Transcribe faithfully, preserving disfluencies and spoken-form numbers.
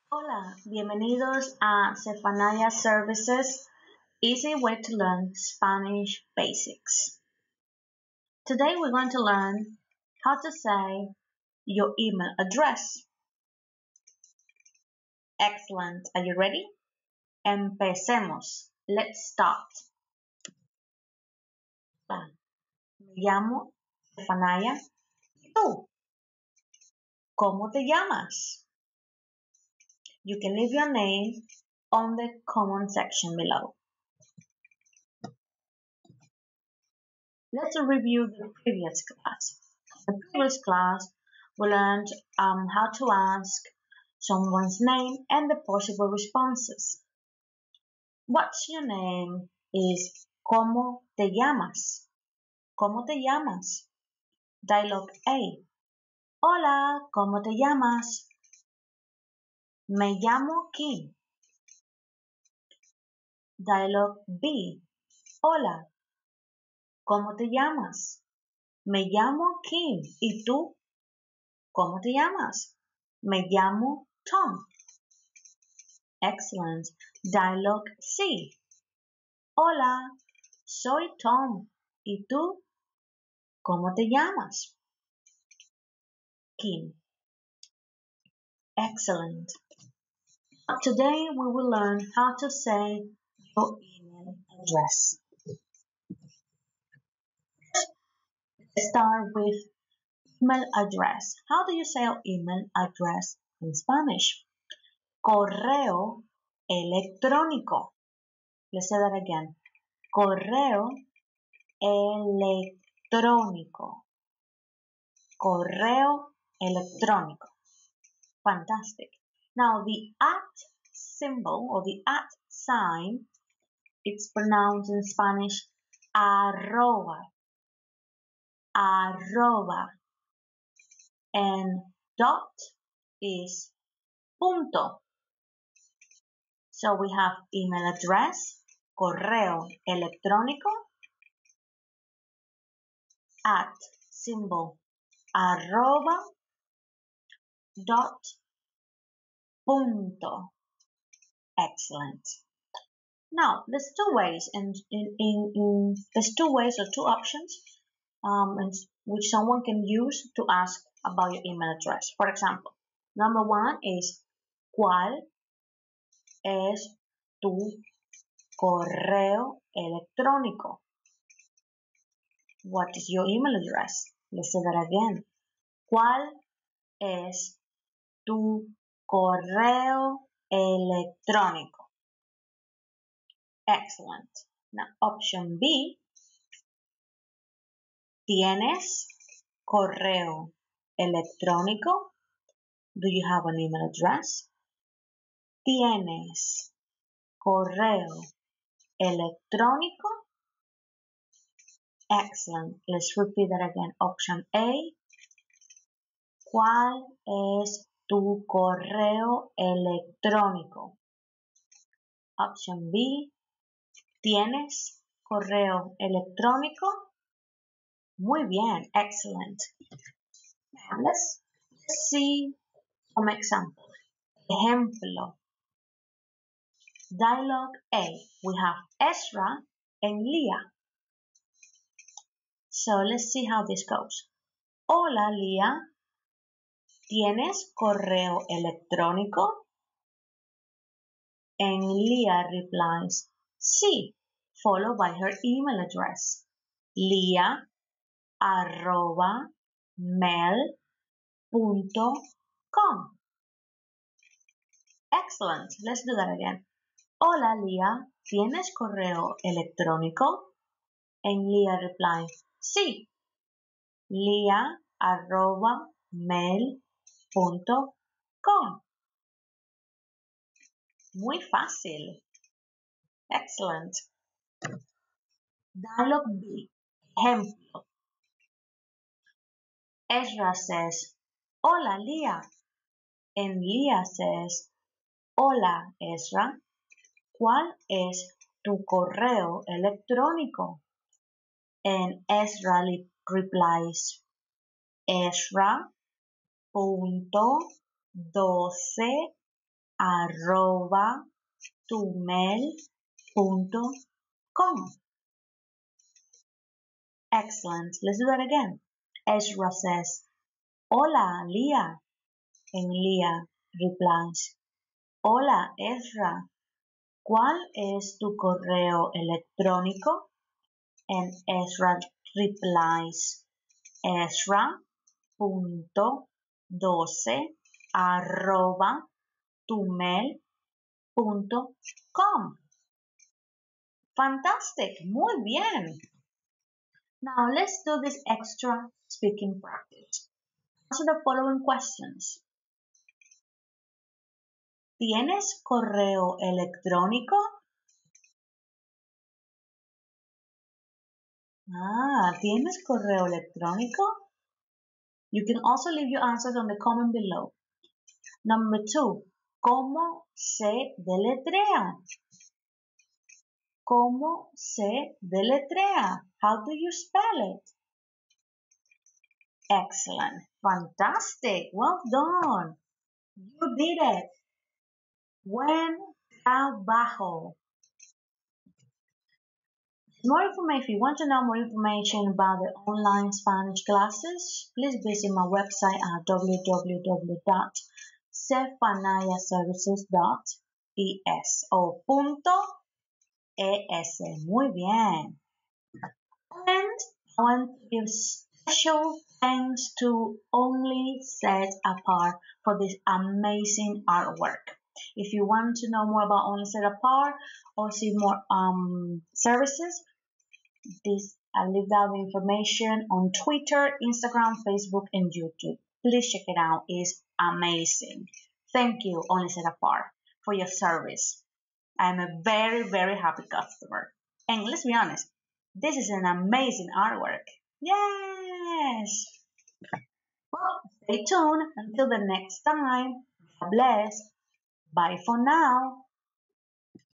Hola, bienvenidos a Zephaniah Services, Easy Way to Learn Spanish Basics. Today we're going to learn how to say your email address. Excellent. Are you ready? Empecemos. Let's start. Hola, me llamo Zephaniah. ¿Y tú? ¿Cómo te llamas? You can leave your name on the comment section below. Let's review the previous class. In the previous class, we learned um, how to ask someone's name and the possible responses. What's your name is ¿Cómo te llamas? ¿Cómo te llamas? Dialogue A. Hola, ¿cómo te llamas? Me llamo Kim. Dialogue B. Hola, ¿cómo te llamas? Me llamo Kim. ¿Y tú? ¿Cómo te llamas? Me llamo Tom. Excellent. Dialogue C. Hola, soy Tom. ¿Y tú? ¿Cómo te llamas? Kim. Excellent. Today we will learn how to say your email address. Let's start with email address. How do you say your email address in Spanish? Correo electrónico. Let's say that again. Correo electrónico. Correo electrónico. Fantastic. Now the at symbol or the at sign, it's pronounced in Spanish arroba. Arroba. And dot is punto. So we have email address, correo electrónico, at symbol arroba, dot, punto. Excellent. Now, there's two ways, and in, in, in there's two ways or two options um, which someone can use to ask about your email address. For example, number one is ¿Cuál es tu correo electrónico? What is your email address? Let's say that again. ¿Cuál es tu correo electrónico? Excellent. Now, option B. ¿Tienes correo electrónico? Do you have an email address? ¿Tienes correo electrónico? Excellent. Let's repeat that again. Option A. ¿Cuál es tu correo electrónico? Option B. ¿Tienes correo electrónico? Muy bien. Excellent. Now let's see some examples. Ejemplo. Dialogue A. We have Ezra and Leah. So let's see how this goes. Hola, Leah. ¿Tienes correo electrónico? And Leah replies, sí, followed by her email address. Leah arroba mail punto com. Excellent. Let's do that again. Hola, Leah. ¿Tienes correo electrónico? And Leah replies, sí. Leah arroba mail punto com. Muy fácil. Excellent. Dialogue B. Ejemplo. Ezra says, Hola, Leah. And Leah says, Hola, Ezra. ¿Cuál es tu correo electrónico? And Ezra replies, Ezra punto doce arroba tumail punto com. Excellent. Let's do that again. Ezra says, Hola, Leah. And Leah replies, Hola, Ezra. ¿Cuál es tu correo electrónico? And Ezra replies, ezra.doce arroba tumail.com. Fantastic. Muy bien. Now let's do this extra speaking practice. Answer the following questions. ¿Tienes correo electrónico? Ah, ¿tienes correo electrónico? You can also leave your answers on the comment below. Number two, ¿cómo se deletrea? ¿Cómo se deletrea? How do you spell it? Excellent. Fantastic. Well done. You did it. Buen trabajo. More information, if you want to know more information about the online Spanish classes, please visit my website at w w w dot cefanayaservices dot e s o punto es. Muy bien. And I want to give special thanks to Only Set Apart for this amazing artwork. If you want to know more about Only Set Apart or see more um, services, this I'll leave out the information on Twitter, Instagram, Facebook, and YouTube. Please check it out. It's amazing. Thank you, Only Set Apart, for your service. I'm a very, very happy customer. And let's be honest, this is an amazing artwork. Yes! Well, stay tuned until the next time. God bless. Bye for now.